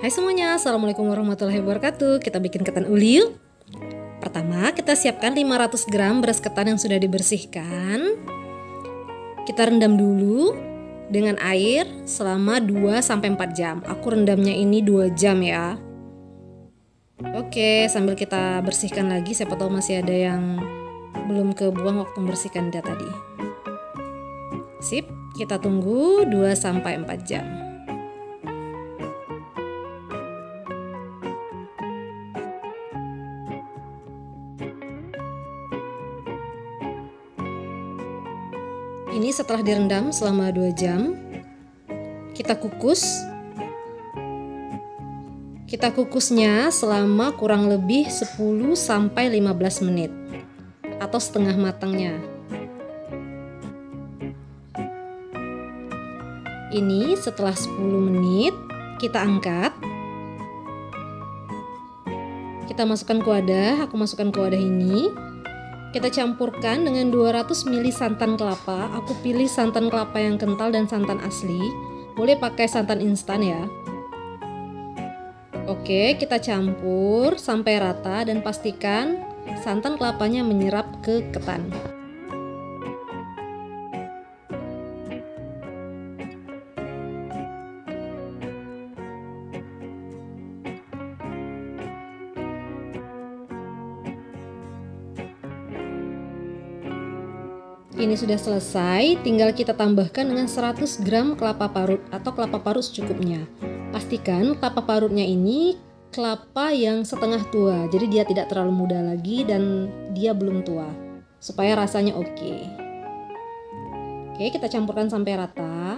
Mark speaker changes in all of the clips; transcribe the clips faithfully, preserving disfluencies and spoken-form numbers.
Speaker 1: Hai semuanya, assalamualaikum warahmatullahi wabarakatuh. Kita bikin ketan uli yuk. Pertama, kita siapkan lima ratus gram beras ketan yang sudah dibersihkan. Kita rendam dulu dengan air selama dua sampai empat jam. Aku rendamnya ini dua jam ya. Oke, sambil kita bersihkan lagi, siapa tahu masih ada yang belum kebuang waktu membersihkan dia tadi. Sip, kita tunggu dua sampai empat jam. Ini setelah direndam selama dua jam, kita kukus. Kita kukusnya selama kurang lebih sepuluh sampai lima belas menit atau setengah matangnya. Ini setelah sepuluh menit kita angkat. Kita masukkan ke wadah, aku masukkan ke wadah ini. Kita campurkan dengan dua ratus mililiter santan kelapa. Aku pilih santan kelapa yang kental dan santan asli. Boleh pakai santan instan ya. Oke, kita campur sampai rata dan pastikan santan kelapanya menyerap ke ketan. Ini sudah selesai, tinggal kita tambahkan dengan seratus gram kelapa parut atau kelapa parut secukupnya. Pastikan kelapa parutnya ini kelapa yang setengah tua, jadi dia tidak terlalu muda lagi dan dia belum tua, supaya rasanya oke. Oke, kita campurkan sampai rata.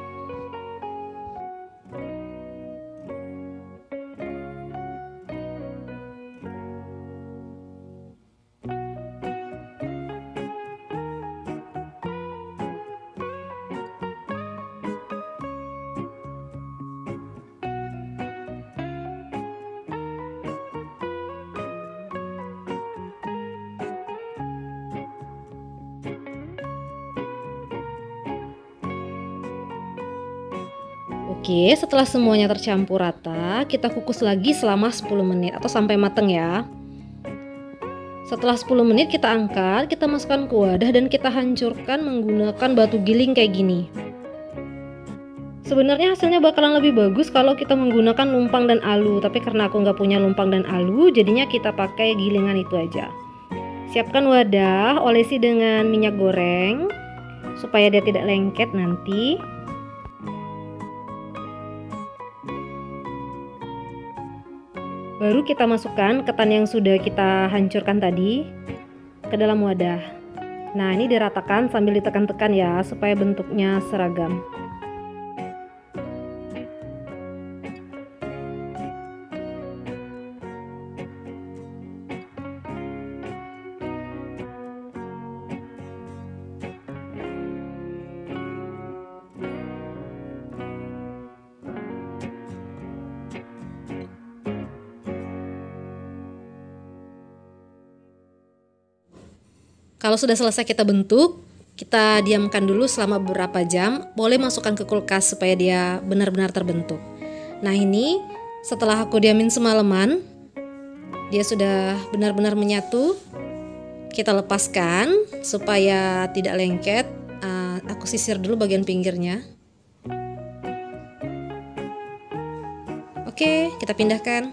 Speaker 1: Oke, setelah semuanya tercampur rata, kita kukus lagi selama sepuluh menit atau sampai matang ya. Setelah sepuluh menit kita angkat, kita masukkan ke wadah dan kita hancurkan menggunakan batu giling kayak gini. Sebenarnya hasilnya bakalan lebih bagus kalau kita menggunakan lumpang dan alu, tapi karena aku nggak punya lumpang dan alu, jadinya kita pakai gilingan itu aja. Siapkan wadah, olesi dengan minyak goreng supaya dia tidak lengket nanti. Baru kita masukkan ketan yang sudah kita hancurkan tadi ke dalam wadah. Nah, ini diratakan sambil ditekan-tekan ya, supaya bentuknya seragam. Kalau sudah selesai kita bentuk, kita diamkan dulu selama beberapa jam. Boleh masukkan ke kulkas supaya dia benar-benar terbentuk. Nah, ini setelah aku diamin semalaman, dia sudah benar-benar menyatu. Kita lepaskan supaya tidak lengket. uh, Aku sisir dulu bagian pinggirnya. Oke, kita pindahkan.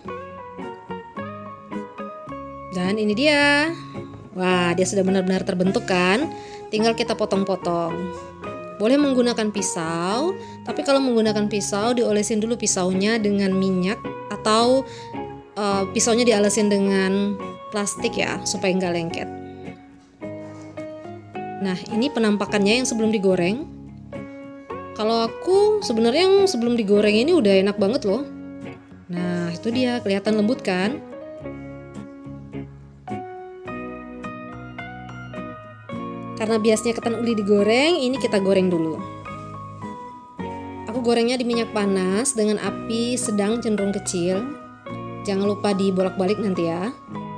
Speaker 1: Dan ini dia. Wah, dia sudah benar-benar terbentuk kan? Tinggal kita potong-potong. Boleh menggunakan pisau, tapi kalau menggunakan pisau diolesin dulu pisaunya dengan minyak atau uh, pisaunya dialesin dengan plastik ya, supaya nggak lengket. Nah, ini penampakannya yang sebelum digoreng. Kalau aku sebenarnya yang sebelum digoreng ini udah enak banget loh. Nah, itu dia, kelihatan lembut kan? Karena biasanya ketan uli digoreng, ini kita goreng dulu. Aku gorengnya di minyak panas dengan api sedang cenderung kecil. Jangan lupa dibolak-balik nanti ya.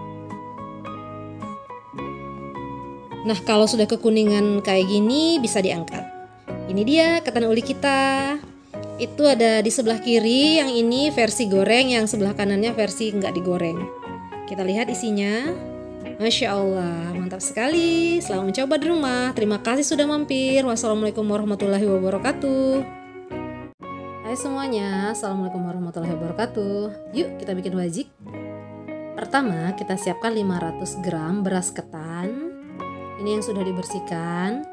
Speaker 1: Nah, kalau sudah kekuningan kayak gini bisa diangkat. Ini dia ketan uli kita. itu ada di sebelah kiri, yang ini versi goreng, yang sebelah kanannya versi nggak digoreng. Kita lihat isinya. Masya Allah, mantap sekali. Selamat mencoba di rumah. Terima kasih sudah mampir. Wassalamualaikum warahmatullahi wabarakatuh. Hai semuanya, assalamualaikum warahmatullahi wabarakatuh. Yuk kita bikin wajik. Pertama kita siapkan lima ratus gram beras ketan. Ini yang sudah dibersihkan.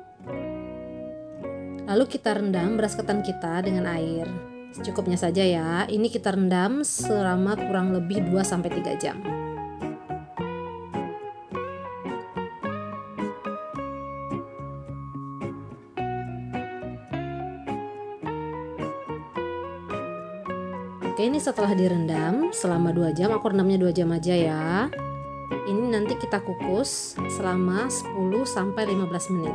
Speaker 1: Lalu kita rendam beras ketan kita dengan air. Secukupnya saja ya. Ini kita rendam selama kurang lebih dua sampai tiga jam. Oke, ini setelah direndam selama dua jam, aku rendamnya dua jam aja ya. Ini nanti kita kukus selama sepuluh sampai lima belas menit.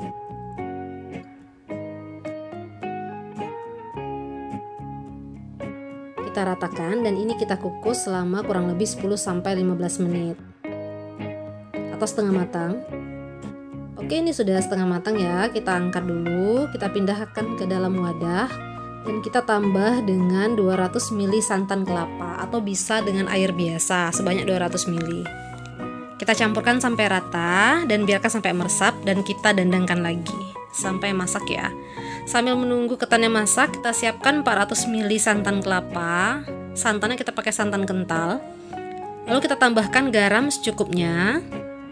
Speaker 1: Kita ratakan dan ini kita kukus selama kurang lebih sepuluh sampai lima belas menit. Atau setengah matang. Oke, ini sudah setengah matang ya. Kita angkat dulu, kita pindahkan ke dalam wadah. Dan kita tambah dengan dua ratus mililiter santan kelapa atau bisa dengan air biasa sebanyak dua ratus mililiter. Kita campurkan sampai rata dan biarkan sampai meresap dan kita dandangkan lagi sampai masak ya. Sambil menunggu ketannya masak, kita siapkan empat ratus mililiter santan kelapa. Santannya kita pakai santan kental. Lalu kita tambahkan garam secukupnya.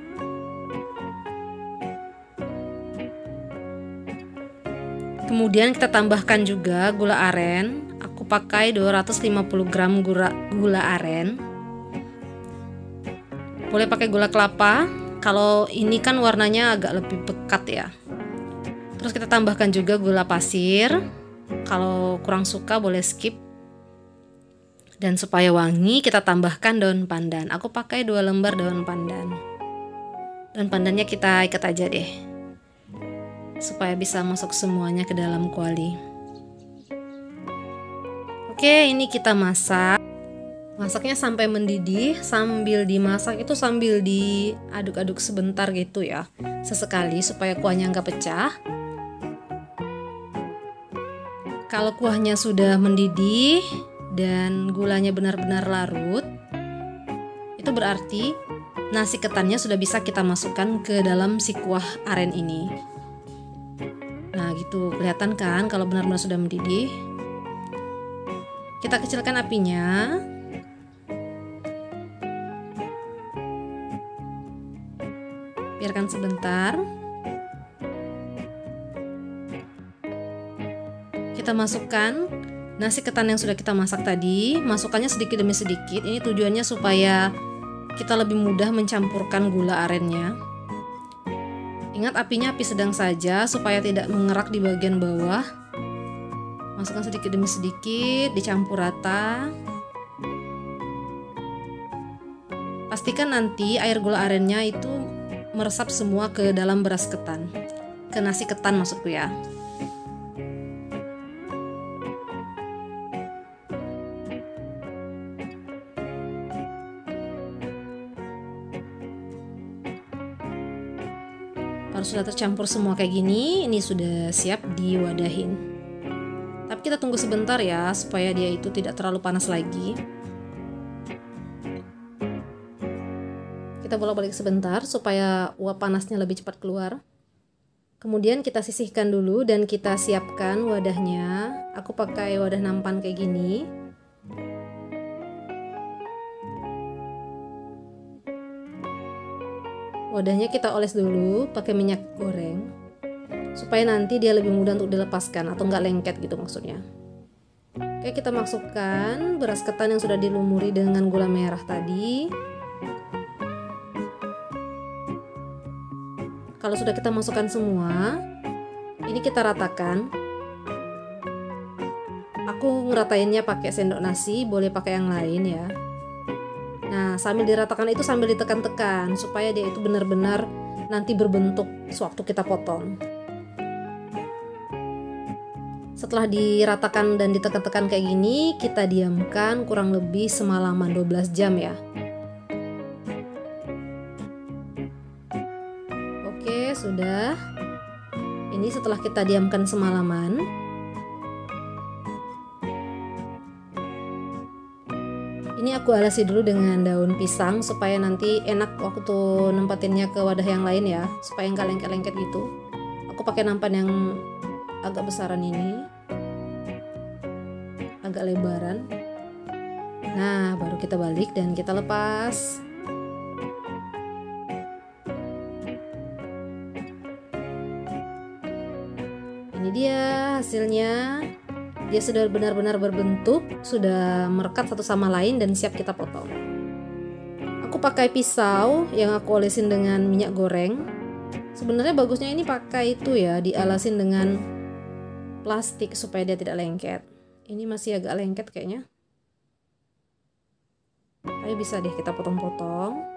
Speaker 1: Kemudian kita tambahkan juga gula aren. Aku pakai dua ratus lima puluh gram gula, gula aren. Boleh pakai gula kelapa. Kalau ini kan warnanya agak lebih pekat ya. Terus kita tambahkan juga gula pasir. Kalau kurang suka boleh skip. Dan supaya wangi kita tambahkan daun pandan. Aku pakai dua lembar daun pandan. Daun pandannya kita ikat aja deh, supaya bisa masuk semuanya ke dalam kuali. Oke, ini kita masak. Masaknya sampai mendidih. Sambil dimasak itu sambil diaduk-aduk sebentar gitu ya, sesekali supaya kuahnya nggak pecah. Kalau kuahnya sudah mendidih dan gulanya benar-benar larut, itu berarti nasi ketannya sudah bisa kita masukkan ke dalam si kuah aren ini. Nah gitu, kelihatan kan kalau benar-benar sudah mendidih. Kita kecilkan apinya. Biarkan sebentar. Kita masukkan nasi ketan yang sudah kita masak tadi. Masukkannya sedikit demi sedikit. Ini tujuannya supaya kita lebih mudah mencampurkan gula arennya. Ingat apinya api sedang saja supaya tidak mengerak di bagian bawah. Masukkan sedikit demi sedikit, dicampur rata. Pastikan nanti air gula arennya itu meresap semua ke dalam beras ketan, ke nasi ketan maksudku ya. Kalau sudah tercampur semua kayak gini, ini sudah siap diwadahin. Tapi kita tunggu sebentar ya, supaya dia itu tidak terlalu panas lagi. Kita bolak-balik sebentar supaya uap panasnya lebih cepat keluar. Kemudian kita sisihkan dulu dan kita siapkan wadahnya. Aku pakai wadah nampan kayak gini. Wadahnya kita oles dulu pakai minyak goreng supaya nanti dia lebih mudah untuk dilepaskan atau nggak lengket gitu maksudnya. Oke, kita masukkan beras ketan yang sudah dilumuri dengan gula merah tadi. Kalau sudah kita masukkan semua, ini kita ratakan. Aku ngeratainnya pakai sendok nasi, boleh pakai yang lain ya. Nah, sambil diratakan itu sambil ditekan-tekan supaya dia itu benar-benar nanti berbentuk sewaktu kita potong. Setelah diratakan dan ditekan-tekan kayak gini, kita diamkan kurang lebih semalaman dua belas jam ya. Oke, sudah. Ini setelah kita diamkan semalaman. Ini aku alasi dulu dengan daun pisang supaya nanti enak waktu nempatinnya ke wadah yang lain ya, supaya nggak lengket-lengket gitu. Aku pakai nampan yang agak besaran ini, agak lebaran. Nah, baru kita balik dan kita lepas. Ini dia hasilnya. Dia sudah benar-benar berbentuk, sudah merekat satu sama lain dan siap kita potong. Aku pakai pisau yang aku olesin dengan minyak goreng. Sebenarnya bagusnya ini pakai itu ya, dialasin dengan plastik supaya dia tidak lengket. Ini masih agak lengket kayaknya. Tapi bisa deh kita potong-potong.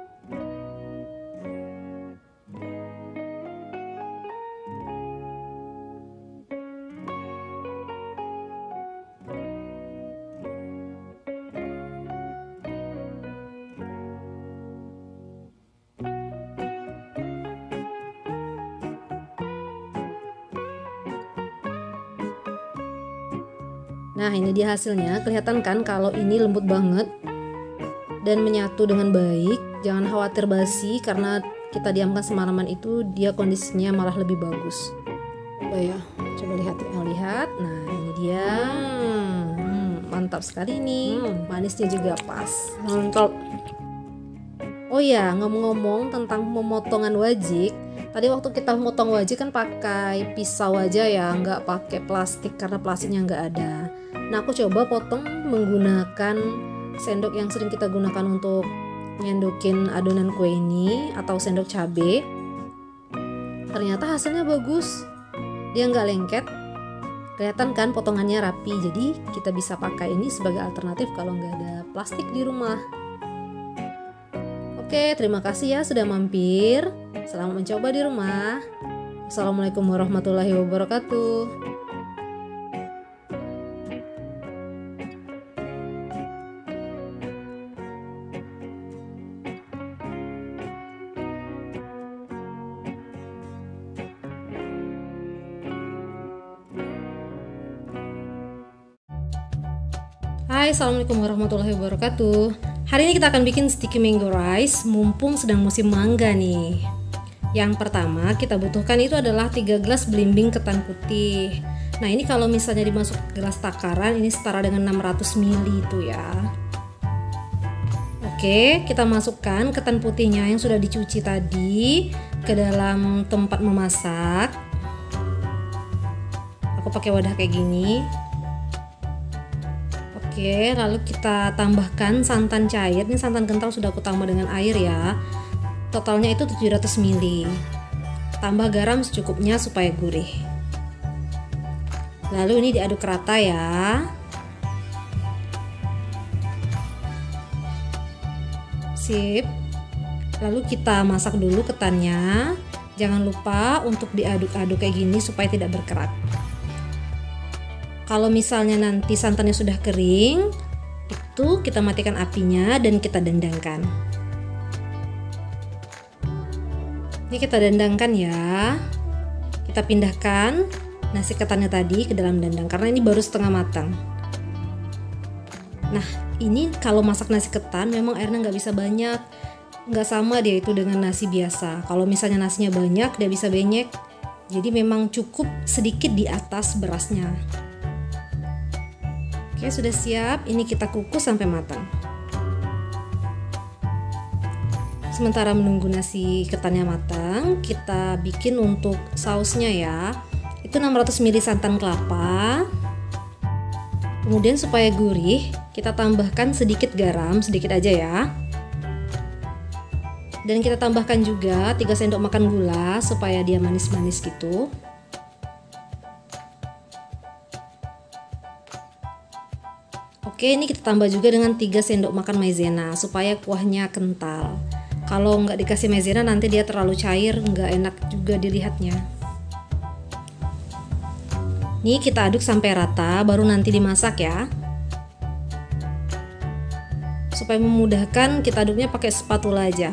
Speaker 1: Nah, ini dia hasilnya. Kelihatan kan kalau ini lembut banget dan menyatu dengan baik. Jangan khawatir basi karena kita diamkan semalaman itu dia kondisinya malah lebih bagus. Coba ya, coba lihat ya, lihat. Nah, ini dia. Hmm, mantap sekali nih. Hmm, manisnya juga pas. Mantap. Oh ya, ngomong-ngomong tentang pemotongan wajik. Tadi waktu kita memotong wajik kan pakai pisau aja ya, nggak pakai plastik karena plastiknya nggak ada. Nah, aku coba potong menggunakan sendok yang sering kita gunakan untuk nyendokin adonan kue ini atau sendok cabe. Ternyata hasilnya bagus. Dia nggak lengket. Kelihatan kan potongannya rapi. Jadi kita bisa pakai ini sebagai alternatif kalau nggak ada plastik di rumah. Oke, terima kasih ya sudah mampir. Selamat mencoba di rumah. Assalamualaikum warahmatullahi wabarakatuh. Hai, assalamualaikum warahmatullahi wabarakatuh. Hari ini kita akan bikin sticky mango rice mumpung sedang musim mangga nih. Yang pertama kita butuhkan itu adalah tiga gelas belimbing ketan putih. Nah, ini kalau misalnya dimasuk gelas takaran ini setara dengan enam ratus mililiter itu ya. Oke, kita masukkan ketan putihnya yang sudah dicuci tadi ke dalam tempat memasak. Aku pakai wadah kayak gini. Oke, lalu kita tambahkan santan cair. Ini santan kental sudah aku tambah dengan air ya. Totalnya itu tujuh ratus mililiter. Tambah garam secukupnya supaya gurih. Lalu ini diaduk rata ya. Sip. Lalu kita masak dulu ketannya. Jangan lupa untuk diaduk-aduk kayak gini supaya tidak berkerak. Kalau misalnya nanti santannya sudah kering, itu kita matikan apinya dan kita dendangkan. Ini kita dendangkan ya. Kita pindahkan nasi ketannya tadi ke dalam dandang karena ini baru setengah matang. Nah, ini kalau masak nasi ketan memang airnya nggak bisa banyak. Nggak sama dia itu dengan nasi biasa. Kalau misalnya nasinya banyak, dia bisa benyek. Jadi memang cukup sedikit di atas berasnya. Oke, sudah siap. Ini kita kukus sampai matang. Sementara menunggu nasi ketannya matang, kita bikin untuk sausnya ya. Itu enam ratus mililiter santan kelapa. Kemudian supaya gurih, kita tambahkan sedikit garam, sedikit aja ya. Dan kita tambahkan juga tiga sendok makan gula supaya dia manis-manis gitu. Oke, ini kita tambah juga dengan tiga sendok makan maizena supaya kuahnya kental. Kalau nggak dikasih maizena nanti dia terlalu cair, nggak enak juga dilihatnya. Nih kita aduk sampai rata, baru nanti dimasak ya. Supaya memudahkan, kita aduknya pakai spatula aja.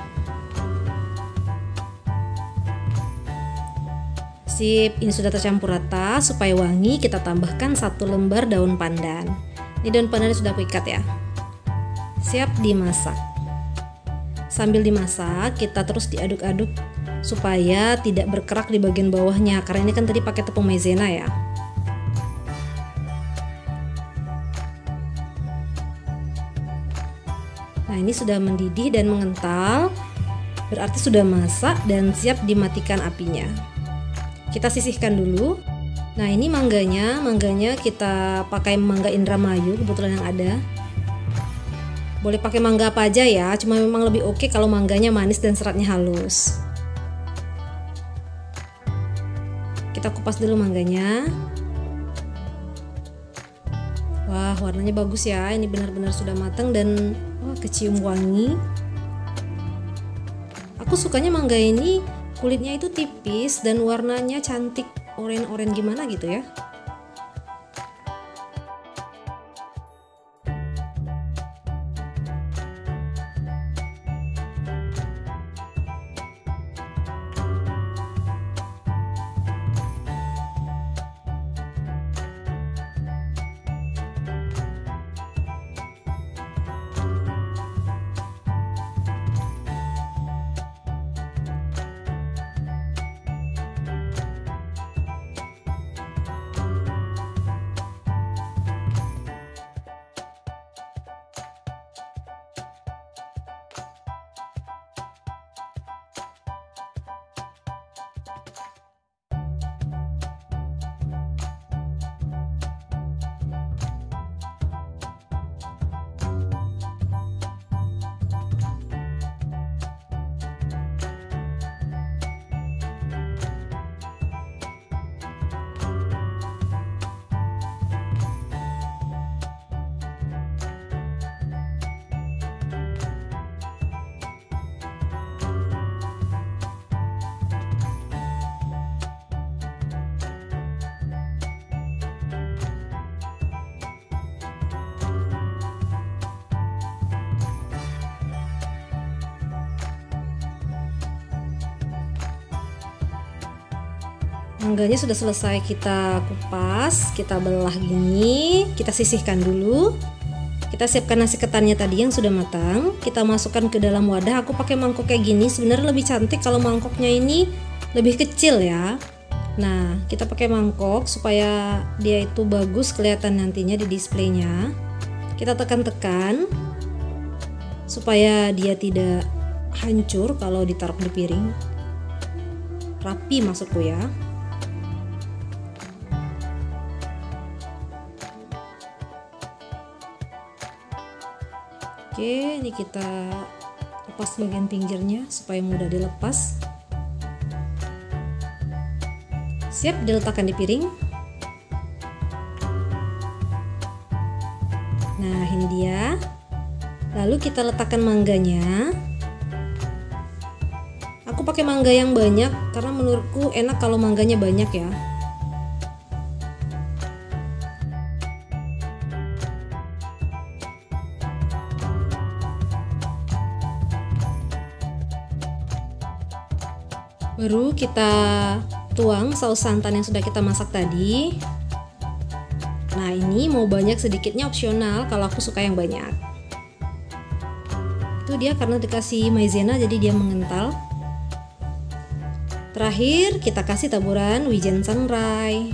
Speaker 1: Sip, ini sudah tercampur rata. Supaya wangi, kita tambahkan satu lembar daun pandan. Ini daun pandan sudah aku ikat ya. siap dimasak. Sambil dimasak, kita terus diaduk-aduk supaya tidak berkerak di bagian bawahnya, karena ini kan tadi pakai tepung maizena ya. Nah, ini sudah mendidih dan mengental, berarti sudah masak dan siap dimatikan apinya. Kita sisihkan dulu. Nah, ini mangganya, mangganya kita pakai mangga Indramayu kebetulan yang ada. Boleh pakai mangga apa aja ya, cuma memang lebih oke kalau mangganya manis dan seratnya halus. Kita kupas dulu mangganya. Wah, warnanya bagus ya, ini benar-benar sudah matang dan wah, kecium wangi. Aku sukanya mangga ini kulitnya itu tipis dan warnanya cantik, oranye-oranye gimana gitu ya. Mangganya sudah selesai kita kupas, kita belah gini, kita sisihkan dulu. Kita siapkan nasi ketannya tadi yang sudah matang, kita masukkan ke dalam wadah. Aku pakai mangkok kayak gini, sebenarnya lebih cantik kalau mangkoknya ini lebih kecil ya. Nah, kita pakai mangkok supaya dia itu bagus kelihatan nantinya di displaynya. Kita tekan-tekan supaya dia tidak hancur kalau ditaruh di piring. Rapi maksudku ya. Oke, ini kita lepas bagian pinggirnya supaya mudah dilepas. Siap diletakkan di piring. Nah, ini dia. Lalu kita letakkan mangganya. Aku pakai mangga yang banyak karena menurutku enak kalau mangganya banyak ya. Baru kita tuang saus santan yang sudah kita masak tadi. Nah, ini mau banyak sedikitnya opsional, kalau aku suka yang banyak. Itu dia karena dikasih maizena jadi dia mengental. Terakhir kita kasih taburan wijen sangrai.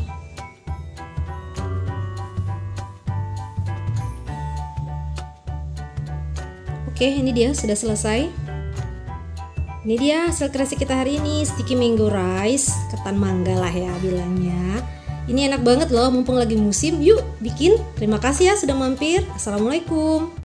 Speaker 1: Oke, ini dia sudah selesai. Ini dia hasil kreasi kita hari ini, sticky mango rice, ketan mangga lah ya bilangnya. Ini enak banget loh, mumpung lagi musim. Yuk bikin. Terima kasih ya sudah mampir. Assalamualaikum.